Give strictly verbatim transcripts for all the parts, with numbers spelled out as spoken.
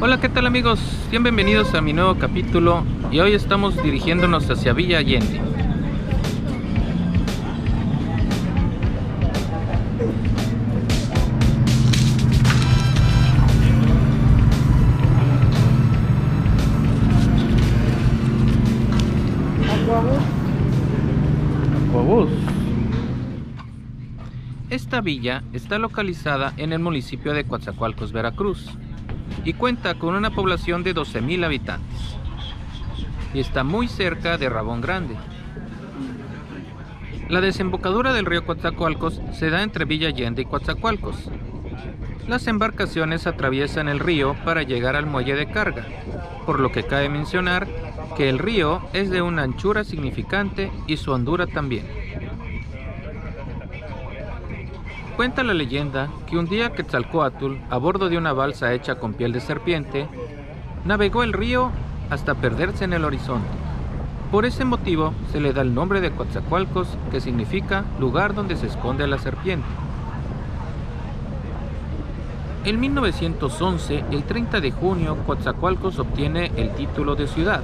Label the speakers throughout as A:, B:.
A: Hola, ¿qué tal amigos? Sean bienvenidos a mi nuevo capítulo y hoy estamos dirigiéndonos hacia Villa Allende. Aquabús. Esta villa está localizada en el municipio de Coatzacoalcos, Veracruz, y cuenta con una población de doce mil habitantes y está muy cerca de Rabón Grande. La desembocadura del río Coatzacoalcos se da entre Villa Allende y Coatzacoalcos. Las embarcaciones atraviesan el río para llegar al muelle de carga, por lo que cabe mencionar que el río es de una anchura significante y su hondura también. Cuenta la leyenda que un día Quetzalcóatl, a bordo de una balsa hecha con piel de serpiente, navegó el río hasta perderse en el horizonte. Por ese motivo se le da el nombre de Coatzacoalcos, que significa lugar donde se esconde la serpiente. En mil novecientos once, el treinta de junio, Coatzacoalcos obtiene el título de ciudad.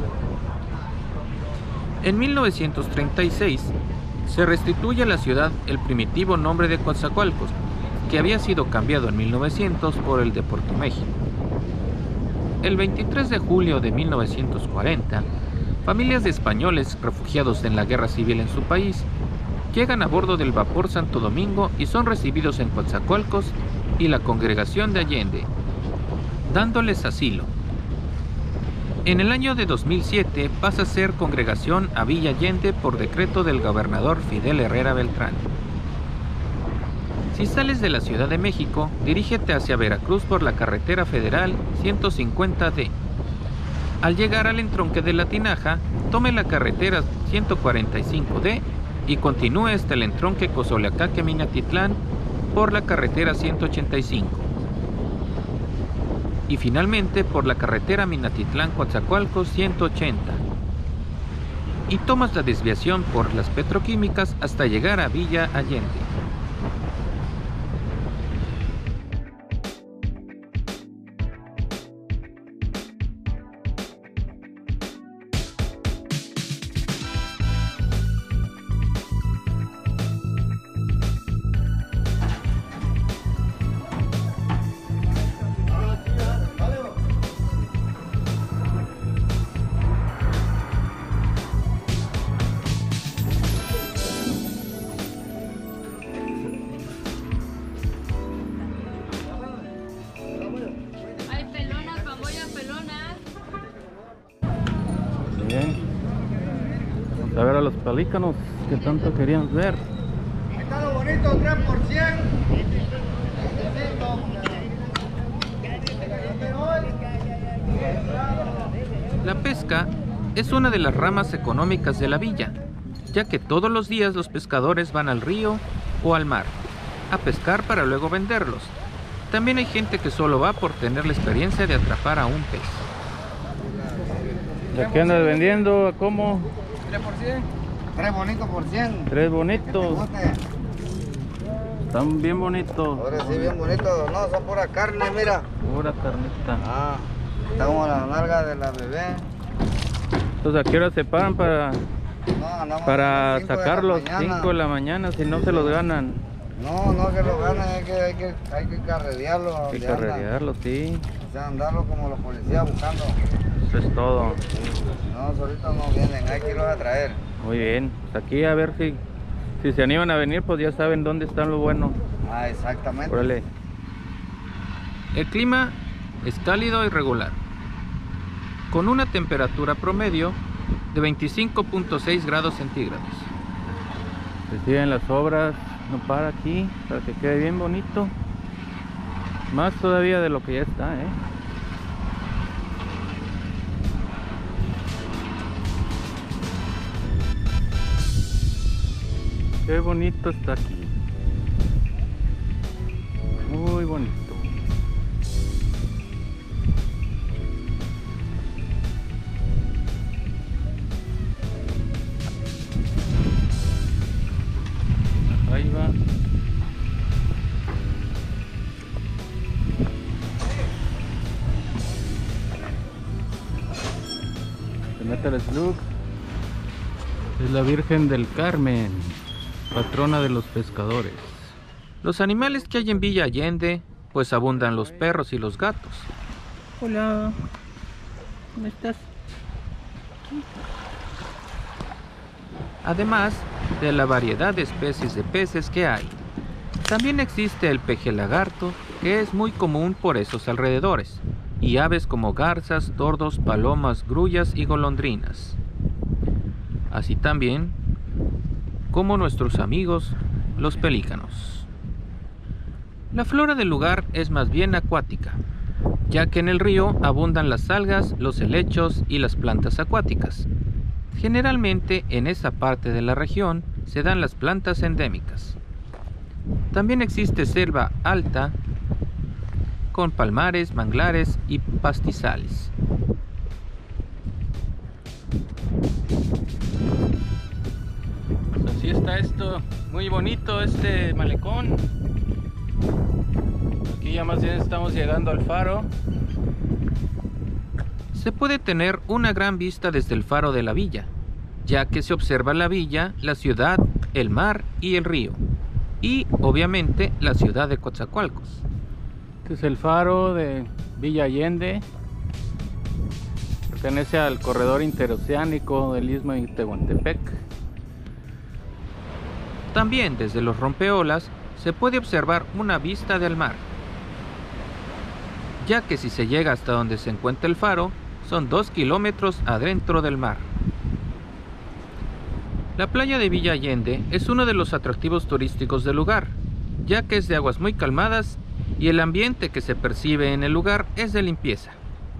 A: En mil novecientos treinta y seis, se restituye a la ciudad el primitivo nombre de Coatzacoalcos, que había sido cambiado en mil novecientos por el de Puerto México. El veintitrés de julio de mil novecientos cuarenta, familias de españoles refugiados en la guerra civil en su país llegan a bordo del vapor Santo Domingo y son recibidos en Coatzacoalcos y la Congregación de Allende, dándoles asilo. En el año de dos mil siete pasa a ser congregación a Villa Allende por decreto del gobernador Fidel Herrera Beltrán. Si sales de la Ciudad de México, dirígete hacia Veracruz por la carretera federal ciento cincuenta D. Al llegar al entronque de La Tinaja, tome la carretera ciento cuarenta y cinco D y continúe hasta el entronque Cozoleacaque-Minatitlán por la carretera ciento ochenta y cinco. Y finalmente por la carretera Minatitlán-Coatzacoalcos ciento ochenta. Y tomas la desviación por las petroquímicas hasta llegar a Villa Allende. Bien. Vamos a ver a los pelícanos que tanto queríamos ver.
B: Está lo bonito, tres por cien.
A: La pesca es una de las ramas económicas de la villa, ya que todos los días los pescadores van al río o al mar a pescar para luego venderlos. También hay gente que solo va por tener la experiencia de atrapar a un pez. ¿Ya qué andas vendiendo? ¿Cómo?
B: tres por cien. tres bonitos por cien.
A: Tres bonitos. Están bien bonitos.
B: Ahora sí, bien bonitos. No, son pura carne, mira.
A: Pura carnita.
B: Ah, está como la nalga de la bebé.
A: Entonces, ¿a qué hora se paran para,
B: No, andamos
A: para
B: a las cinco de la
A: sacarlos?
B: mañana.
A: cinco de la mañana, si no se los ganan.
B: No, no que lo ganen, hay que, hay que, hay que carrerearlo.
A: Hay que
B: donde anda.
A: carrerearlos, sí.
B: O sea, andarlo como los policías buscando.
A: Eso es todo.
B: No, solitos no vienen, hay que irlos a traer.
A: Muy bien. Pues aquí a ver si, si se animan a venir, pues ya saben dónde están lo bueno.
B: Ah, exactamente.
A: Órale. El clima es cálido y regular, con una temperatura promedio de veinticinco punto seis grados centígrados. Se siguen las obras, no para aquí, para que quede bien bonito. Más todavía de lo que ya está, ¿eh? Qué bonito está aquí. Muy bonito. Ahí va.
C: Nezahualcóyotl es la Virgen del Carmen, patrona de los pescadores.
A: Los animales que hay en Villa Allende, pues abundan los perros y los gatos.
C: Hola, ¿cómo estás?
A: Además de la variedad de especies de peces que hay. También existe el peje lagarto, que es muy común por esos alrededores, y aves como garzas, tordos, palomas, grullas y golondrinas. Así también como nuestros amigos, los pelícanos. La flora del lugar es más bien acuática, ya que en el río abundan las algas, los helechos y las plantas acuáticas. Generalmente en esa parte de la región se dan las plantas endémicas. También existe selva alta con palmares, manglares y pastizales.
C: Pues así está esto, muy bonito este malecón. Aquí ya más bien estamos llegando al faro.
A: Se puede tener una gran vista desde el faro de la villa, ya que se observa la villa, la ciudad, el mar y el río, y obviamente la ciudad de Coatzacoalcos.
C: Este es el faro de Villa Allende, pertenece al corredor interoceánico del Istmo de Tehuantepec.
A: También desde los rompeolas se puede observar una vista del mar, ya que si se llega hasta donde se encuentra el faro, son dos kilómetros adentro del mar. La playa de Villa Allende es uno de los atractivos turísticos del lugar, ya que es de aguas muy calmadas y el ambiente que se percibe en el lugar es de limpieza.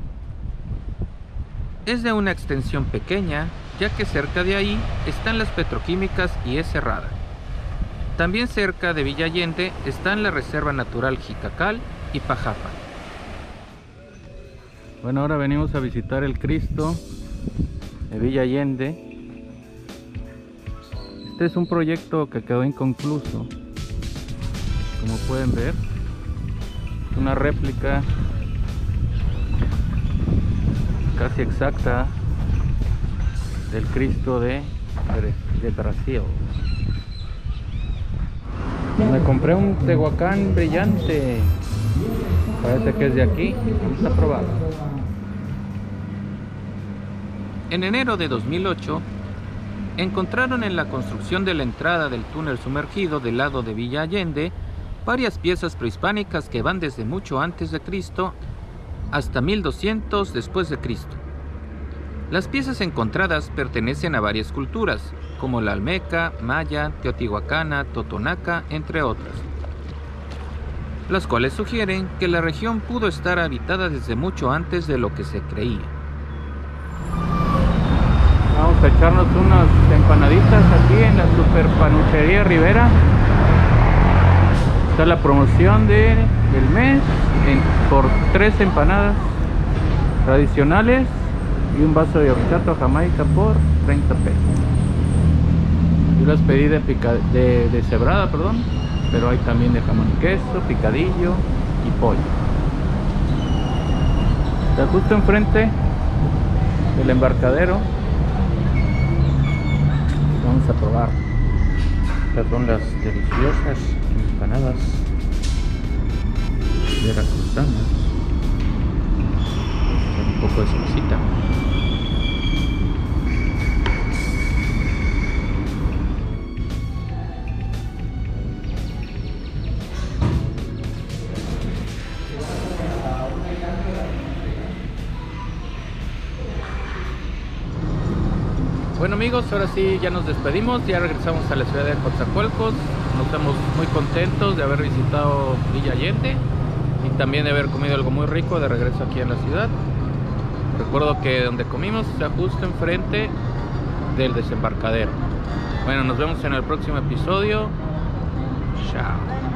A: Es de una extensión pequeña, ya que cerca de ahí están las petroquímicas y es cerrada. También cerca de Villa Allende están la Reserva Natural Jicacal y Pajapa.
C: Bueno, ahora venimos a visitar el Cristo de Villa Allende. Este es un proyecto que quedó inconcluso, como pueden ver. Es una réplica casi exacta del Cristo de, de Brasil. Me compré un Tehuacán brillante. Parece que es de aquí. Vamos a probarlo.
A: En enero de dos mil ocho, encontraron en la construcción de la entrada del túnel sumergido del lado de Villa Allende varias piezas prehispánicas que van desde mucho antes de Cristo hasta mil doscientos después de Cristo. Las piezas encontradas pertenecen a varias culturas, como la Almeca, Maya, Teotihuacana, Totonaca, entre otras, las cuales sugieren que la región pudo estar habitada desde mucho antes de lo que se creía.
C: Vamos a echarnos unas empanaditas aquí en la Super Panuchería Rivera. Está la promoción de, del mes en, por tres empanadas tradicionales y un vaso de horchata jamaica por treinta pesos. Yo las pedí de, pica, de, de cebrada, perdón, pero hay también de jamón y queso, picadillo y pollo. Está justo enfrente del embarcadero. Vamos a probar. Estas son las deliciosas empanadas veracruzanas. Con un poco de salsita. Bueno amigos, ahora sí ya nos despedimos, ya regresamos a la ciudad de Coatzacoalcos. Nos estamos muy contentos de haber visitado Villa Allende y también de haber comido algo muy rico de regreso aquí en la ciudad. Recuerdo que donde comimos está justo enfrente del desembarcadero. Bueno, nos vemos en el próximo episodio. Chao.